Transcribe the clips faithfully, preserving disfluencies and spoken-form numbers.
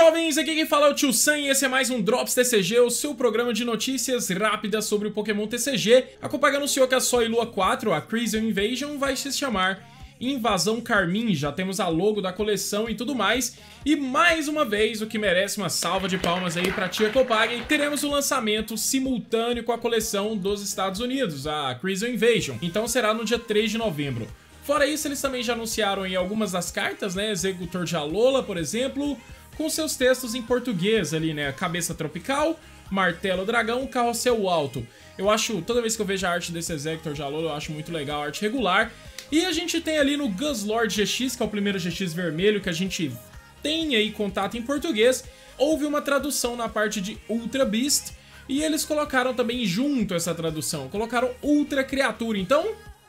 jovens, aqui quem fala é o Tio Sam e esse é mais um Drops T C G, o seu programa de notícias rápidas sobre o Pokémon T C G. A Copag anunciou que a Sol e Lua quatro, a Crimson Invasion, vai se chamar Invasão Carmim, já temos a logo da coleção e tudo mais. E mais uma vez, o que merece uma salva de palmas aí pra tia Copag, teremos o lançamento simultâneo com a coleção dos Estados Unidos, a Crimson Invasion. Então será no dia três de novembro. Fora isso, eles também já anunciaram em algumas das cartas, né, Executor de Alola, por exemplo, com seus textos em português ali, né, Cabeça Tropical, Martelo Dragão, Carrossel Alto. Eu acho, toda vez que eu vejo a arte desse Executor de Alola, eu acho muito legal a arte regular. E a gente tem ali no Guzzlord G X, que é o primeiro G X vermelho que a gente tem aí contato em português, houve uma tradução na parte de Ultra Beast, e eles colocaram também junto essa tradução, colocaram Ultra Criatura, então...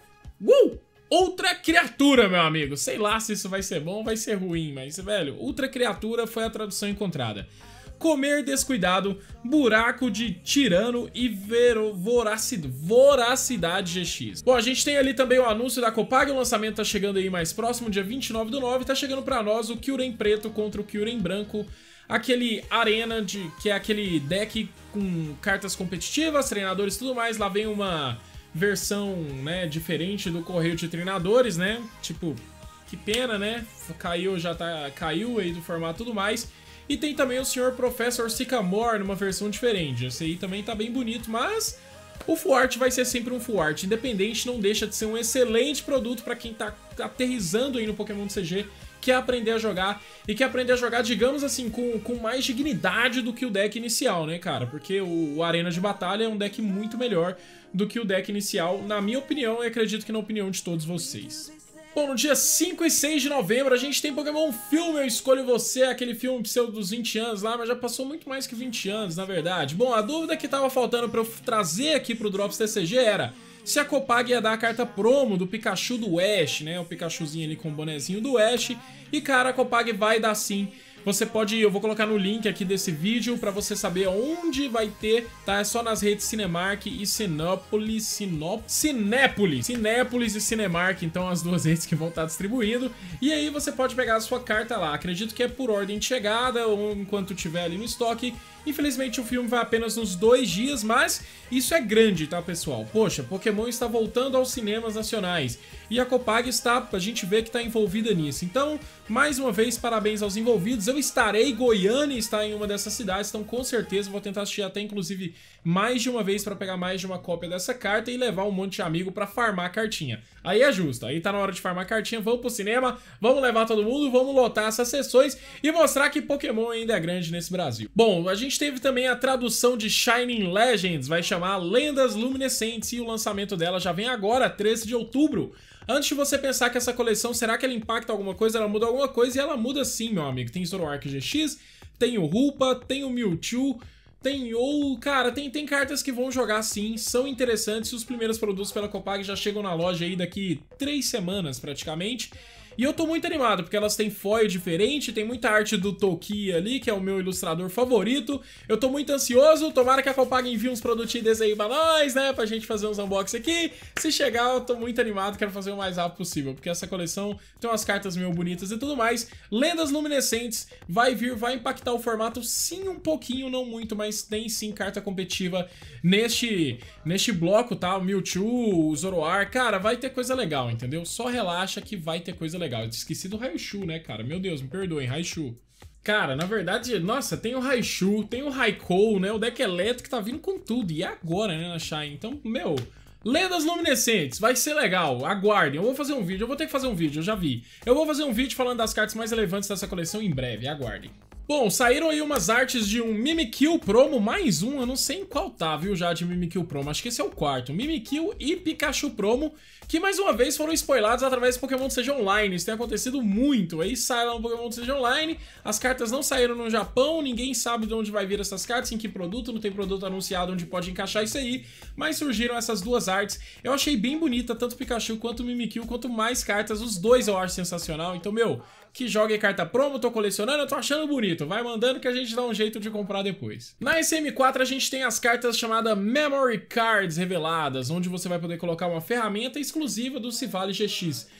Uh! Outra Criatura, meu amigo. Sei lá se isso vai ser bom ou vai ser ruim, mas, velho, Ultra Criatura foi a tradução encontrada. Comer Descuidado, Buraco de Tirano e Vero, voracidade, voracidade G X. Bom, a gente tem ali também o anúncio da Copag, o lançamento tá chegando aí mais próximo, dia vinte e nove do nove, tá chegando pra nós o Kyurem Preto contra o Kyurem Branco, aquele Arena, de, que é aquele deck com cartas competitivas, treinadores e tudo mais. Lá vem uma versão, né, diferente do Correio de Treinadores, né, tipo, que pena, né, caiu, já tá, caiu aí do formato e tudo mais. E tem também o senhor Professor Sycamore numa versão diferente, esse aí também tá bem bonito, mas o Full Art vai ser sempre um Full Art, independente, não deixa de ser um excelente produto pra quem tá aterrissando aí no Pokémon T C G, quer aprender a jogar, e quer aprender a jogar, digamos assim, com, com mais dignidade do que o deck inicial, né, cara? Porque o, o Arena de Batalha é um deck muito melhor do que o deck inicial, na minha opinião, e acredito que na opinião de todos vocês. Bom, no dia cinco e seis de novembro a gente tem Pokémon Filme, Eu Escolho Você, aquele filme pseudo dos vinte anos lá, mas já passou muito mais que vinte anos, na verdade. Bom, a dúvida que tava faltando pra eu trazer aqui pro Drops T C G era se a Copag ia dar a carta promo do Pikachu do Ash, né, o Pikachuzinho ali com o bonezinho do Ash, e cara, a Copag vai dar sim. Você pode, eu vou colocar no link aqui desse vídeo pra você saber onde vai ter, tá? É só nas redes Cinemark e Sinópolis, Sinop... Cinépolis, Cinépolis e Cinemark, então as duas redes que vão estar distribuindo. E aí você pode pegar a sua carta lá, acredito que é por ordem de chegada ou enquanto tiver ali no estoque. Infelizmente o filme vai apenas uns dois dias, mas isso é grande, tá, pessoal? Poxa, Pokémon está voltando aos cinemas nacionais e a Copag está, a gente vê que está envolvida nisso. Então, mais uma vez, parabéns aos envolvidos. Eu estarei, Goiânia está em uma dessas cidades, então com certeza vou tentar assistir até inclusive mais de uma vez para pegar mais de uma cópia dessa carta e levar um monte de amigo para farmar a cartinha. Aí é justo, aí tá na hora de farmar a cartinha, vamos pro cinema, vamos levar todo mundo, vamos lotar essas sessões e mostrar que Pokémon ainda é grande nesse Brasil. Bom, a gente teve também a tradução de Shining Legends, vai chamar Lendas Luminescentes, e o lançamento dela já vem agora, treze de outubro. Antes de você pensar que essa coleção, será que ela impacta alguma coisa? Ela muda alguma coisa, e ela muda sim, meu amigo. Tem Zoroark G X, tem o Rupa, tem o Mewtwo, tem o... Cara, tem, tem cartas que vão jogar sim, são interessantes. Os primeiros produtos pela Copag já chegam na loja aí daqui três semanas praticamente. E eu tô muito animado, porque elas têm foil diferente, tem muita arte do Toki ali, que é o meu ilustrador favorito. Eu tô muito ansioso, tomara que a Copag envie uns produtinhos desses aí pra nós, né, pra gente fazer uns unboxing aqui. Se chegar, eu tô muito animado, quero fazer o mais rápido possível, porque essa coleção tem umas cartas meio bonitas e tudo mais. Lendas Luminescentes vai vir, vai impactar o formato sim um pouquinho, não muito, mas tem sim carta competitiva neste, neste bloco, tá? O Mewtwo, o Zoroark, cara, vai ter coisa legal, entendeu? Só relaxa que vai ter coisa legal. Legal, eu esqueci do Raichu, né, cara? Meu Deus, me perdoem, Raichu. Cara, na verdade, nossa, tem o Raichu, tem o Raikou, né? O deck elétrico tá vindo com tudo. E agora, né, na Shine? Então, meu, Lendas Luminescentes, vai ser legal. Aguardem, eu vou fazer um vídeo, eu vou ter que fazer um vídeo, eu já vi. Eu vou fazer um vídeo falando das cartas mais relevantes dessa coleção em breve, aguardem. Bom, saíram aí umas artes de um Mimikyu promo, mais um, eu não sei em qual tá, viu, já de Mimikyu promo, acho que esse é o quarto, Mimikyu e Pikachu promo, que mais uma vez foram spoilados através do Pokémon T C G Online, isso tem acontecido muito, aí sai lá no Pokémon T C G Online, as cartas não saíram no Japão, ninguém sabe de onde vai vir essas cartas, em que produto, não tem produto anunciado onde pode encaixar isso aí, mas surgiram essas duas artes, eu achei bem bonita, tanto o Pikachu quanto o Mimikyu, quanto mais cartas, os dois eu acho sensacional, então, meu, que joga em carta promo, tô colecionando, eu tô achando bonito, vai mandando que a gente dá um jeito de comprar depois. Na S M quatro a gente tem as cartas chamadas Memory Cards reveladas, onde você vai poder colocar uma ferramenta exclusiva do Civale G X.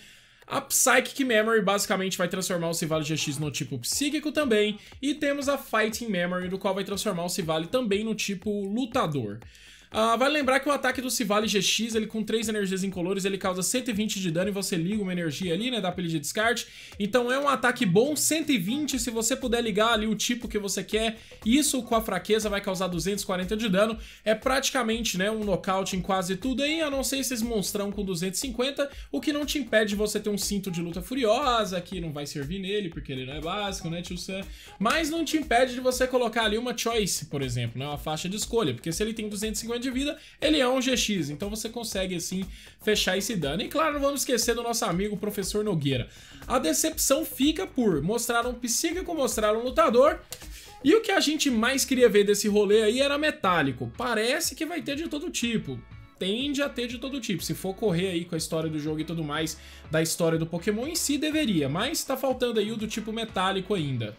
A Psychic Memory basicamente vai transformar o Civale G X no tipo psíquico também. E temos a Fighting Memory, do qual vai transformar o Civale também no tipo lutador. Uh, vale lembrar que o ataque do Civale G X, ele com três energias incolores, ele causa cento e vinte de dano e você liga uma energia ali, né, dá pra ele de descarte. Então é um ataque bom, cento e vinte, se você puder ligar ali o tipo que você quer, isso com a fraqueza vai causar duzentos e quarenta de dano. É praticamente, né, um nocaute em quase tudo aí, a não ser esses monstrão com duzentos e cinquenta, o que não te impede de você ter um cinto de luta furiosa, que não vai servir nele, porque ele não é básico, né, tio Sam? Mas não te impede de você colocar ali uma choice, por exemplo, né, uma faixa de escolha, porque se ele tem duzentos e cinquenta de vida, ele é um G X, então você consegue assim fechar esse dano. E claro, não vamos esquecer do nosso amigo Professor Nogueira. A decepção fica por mostrar um psíquico, mostrar um lutador, e o que a gente mais queria ver desse rolê aí era metálico. Parece que vai ter de todo tipo, tende a ter de todo tipo, se for correr aí com a história do jogo e tudo mais, da história do Pokémon em si deveria, mas tá faltando aí o do tipo metálico ainda,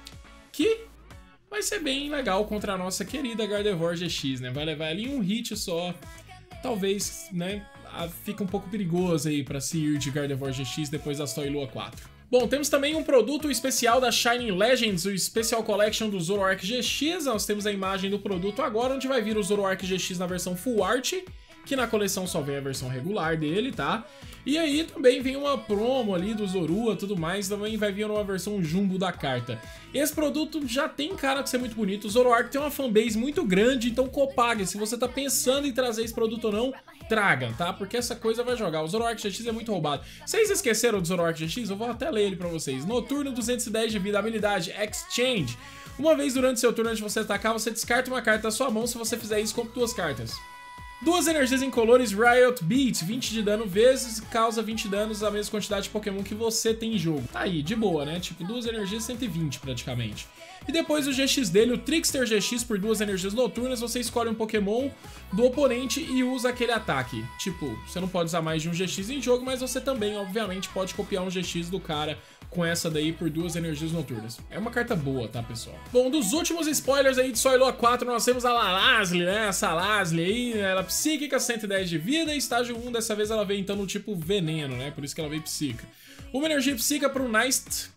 que vai ser bem legal contra a nossa querida Gardevoir G X, né? Vai levar ali um hit só. Talvez, né, fica um pouco perigoso aí pra se ir de Gardevoir G X depois da Sol e Lua quatro. Bom, temos também um produto especial da Shining Legends, o Special Collection do Zoroark G X. Nós temos a imagem do produto agora, onde vai vir o Zoroark G X na versão Full Art, que na coleção só vem a versão regular dele, tá? E aí também vem uma promo ali do Zorua, tudo mais, também vai vir uma versão jumbo da carta. Esse produto já tem cara de ser muito bonito, o Zoroark tem uma fanbase muito grande, então copague, se você tá pensando em trazer esse produto ou não, traga, tá? Porque essa coisa vai jogar, o Zoroark G X é muito roubado. Vocês esqueceram do Zoroark G X? Eu vou até ler ele pra vocês. Noturno, duzentos e dez de vida, habilidade, Exchange. Uma vez durante seu turno, antes de você atacar, você descarta uma carta da sua mão, se você fizer isso, compre duas cartas. Duas energias incolores, Riot Beat, vinte de dano vezes, causa vinte danos, a mesma quantidade de Pokémon que você tem em jogo. Tá aí, de boa, né? Tipo, duas energias, cento e vinte praticamente. E depois o G X dele, o Trickster G X, por duas energias noturnas, você escolhe um Pokémon do oponente e usa aquele ataque. Tipo, você não pode usar mais de um G X em jogo, mas você também, obviamente, pode copiar um G X do cara com essa daí por duas energias noturnas. É uma carta boa, tá, pessoal? Bom, dos últimos spoilers aí de Sol e Lua quatro, nós temos a Lalazzle, né? Essa Lalazzle aí, ela é psíquica, cento e dez de vida, e estágio um, dessa vez ela veio então no tipo veneno, né? Por isso que ela veio psíquica. Uma energia psíquica pro Nice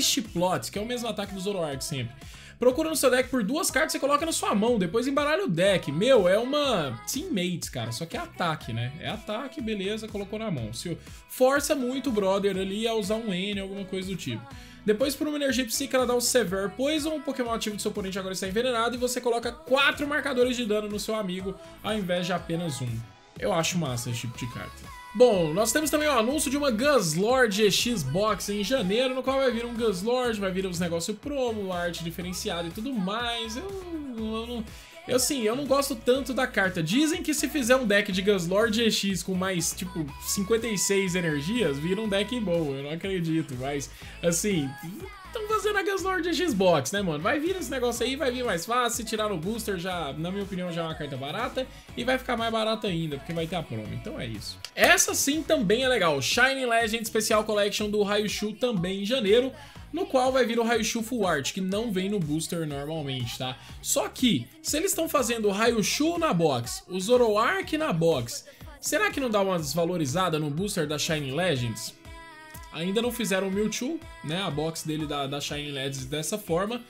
Plot, que é o mesmo ataque do Zoroark sempre. Procura no seu deck por duas cartas, você coloca na sua mão, depois embaralha o deck. Meu, é uma Teammates, cara, só que é ataque, né? É ataque, beleza, colocou na mão. Se força muito o brother ali a usar um N, alguma coisa do tipo. Depois, por uma energia psíquica, ela dá o Severe Poison, o Pokémon ativo do seu oponente agora está envenenado, e você coloca quatro marcadores de dano no seu amigo, ao invés de apenas um. Eu acho massa esse tipo de carta. Bom, nós temos também o anúncio de uma Guzzlord G X Box em janeiro, no qual vai vir um Guzzlord, vai vir os negócios promo, arte diferenciada e tudo mais. Eu, eu não... Eu, assim, eu não gosto tanto da carta. Dizem que se fizer um deck de Guzzlord G X com mais, tipo, cinquenta e seis energias, vira um deck bom. Eu não acredito, mas, assim... Estão fazendo a Guzzlord G X Box, né, mano? Vai vir esse negócio aí, vai vir mais fácil. Se tirar no booster, já, na minha opinião, já é uma carta barata. E vai ficar mais barata ainda, porque vai ter a promo. Então é isso. Essa sim também é legal. Shining Legend Special Collection do Raichu também em janeiro, no qual vai vir o Raichu Full Art, que não vem no booster normalmente, tá? Só que, se eles estão fazendo o Raichu na box, o Zoroark na box, será que não dá uma desvalorizada no booster da Shining Legends? Ainda não fizeram o Mewtwo, né, a box dele da, da Shining Legends dessa forma,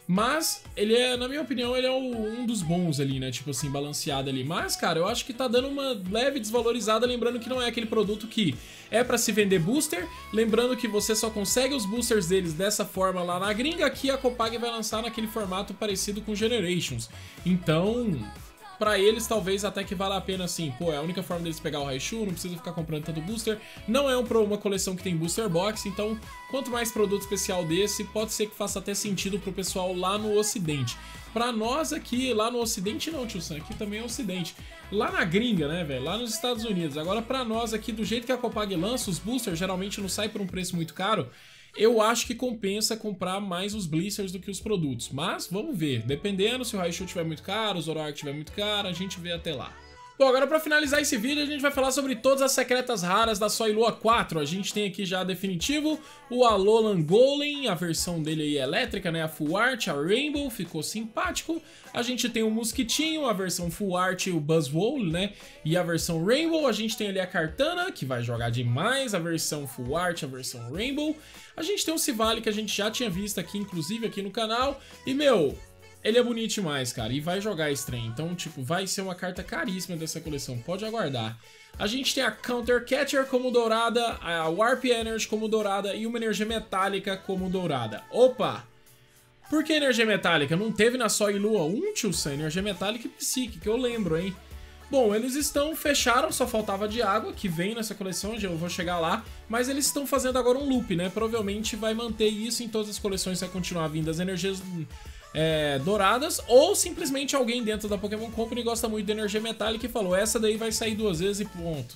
mas ele é, na minha opinião, ele é o, um dos bons ali, né, tipo assim, balanceado ali. Mas, cara, eu acho que tá dando uma leve desvalorizada, lembrando que não é aquele produto que é pra se vender booster, lembrando que você só consegue os boosters deles dessa forma lá na gringa, aqui a Copag vai lançar naquele formato parecido com Generations. Então... pra eles, talvez até que vale a pena assim, pô, é a única forma deles pegar o Raichu, não precisa ficar comprando tanto booster, não é um, uma coleção que tem booster box, então quanto mais produto especial desse, pode ser que faça até sentido pro pessoal lá no ocidente. Pra nós aqui, lá no ocidente não, tio Sam, aqui também é ocidente. Lá na gringa, né, velho, lá nos Estados Unidos. Agora pra nós aqui, do jeito que a Copag lança, os boosters geralmente não saem por um preço muito caro, eu acho que compensa comprar mais os blisters do que os produtos. Mas vamos ver, dependendo, se o Raichu estiver muito caro, o Zoroark estiver muito caro, a gente vê até lá. Bom, agora pra finalizar esse vídeo, a gente vai falar sobre todas as secretas raras da Soilua quatro. A gente tem aqui já definitivo o Alolan Golem, a versão dele aí elétrica, né? A Full Art, a Rainbow, ficou simpático. A gente tem o Mosquitinho, a versão Full Art, o Buzzwole, né? E a versão Rainbow. A gente tem ali a Kartana, que vai jogar demais, a versão Full Art, a versão Rainbow. A gente tem o Silvally, que a gente já tinha visto aqui, inclusive aqui no canal. E, meu... ele é bonito demais, cara, e vai jogar esse trem. Então, tipo, vai ser uma carta caríssima dessa coleção, pode aguardar. A gente tem a Counter Catcher como dourada, a Warp Energy como dourada e uma energia metálica como dourada. Opa! Por que energia metálica? Não teve na Soilua um, tio-san? Energia metálica e Psyche, que eu lembro, hein? Bom, eles estão, fecharam, só faltava de água, que vem nessa coleção, eu vou chegar lá, mas eles estão fazendo agora um loop, né? Provavelmente vai manter isso em todas as coleções, vai continuar vindo as energias... É, douradas, ou simplesmente alguém dentro da Pokémon Company gosta muito de energia metálica e falou, essa daí vai sair duas vezes e ponto.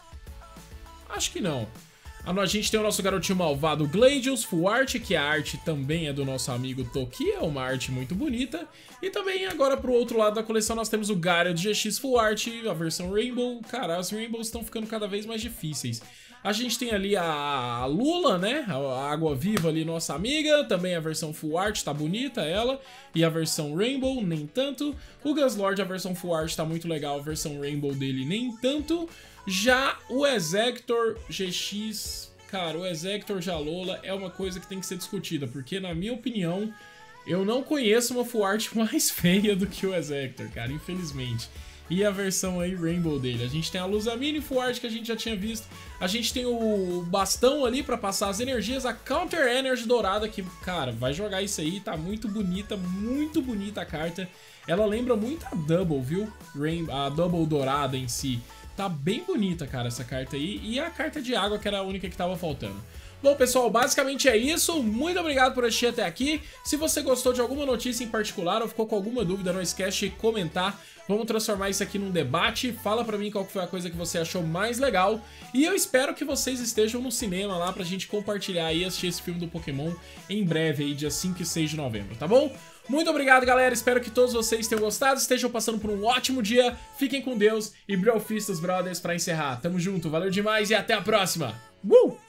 Acho que não. A gente tem o nosso garotinho malvado Gladius Full Art, que a arte também é do nosso amigo Toki, é uma arte muito bonita. E também agora pro outro lado da coleção nós temos o Gyarados G X Full Art, a versão Rainbow. Cara, as Rainbows estão ficando cada vez mais difíceis. A gente tem ali a Lula, né? A água viva ali, nossa amiga. Também a versão Full Art, tá bonita ela. E a versão Rainbow, nem tanto. O Guzzlord, a versão Full Art, tá muito legal. A versão Rainbow dele, nem tanto. Já o Exeggutor G X... cara, o Exeggutor Jalola é uma coisa que tem que ser discutida. Porque, na minha opinião, eu não conheço uma Full Art mais feia do que o Exeggutor, cara. Infelizmente. E a versão aí Rainbow dele. A gente tem a Lusamine Full Art que a gente já tinha visto. A gente tem o bastão ali pra passar as energias. A Counter Energy dourada que, cara, vai jogar isso aí. Tá muito bonita, muito bonita a carta. Ela lembra muito a Double, viu? Rain a Double dourada em si. Tá bem bonita, cara, essa carta aí. E a carta de água que era a única que tava faltando. Bom, pessoal, basicamente é isso. Muito obrigado por assistir até aqui. Se você gostou de alguma notícia em particular ou ficou com alguma dúvida, não esquece de comentar. Vamos transformar isso aqui num debate. Fala pra mim qual foi a coisa que você achou mais legal. E eu espero que vocês estejam no cinema lá pra gente compartilhar e assistir esse filme do Pokémon em breve, aí, dia cinco e seis de novembro, tá bom? Muito obrigado, galera. Espero que todos vocês tenham gostado, estejam passando por um ótimo dia. Fiquem com Deus e Brofistas Brothers pra encerrar. Tamo junto, valeu demais e até a próxima. Uh!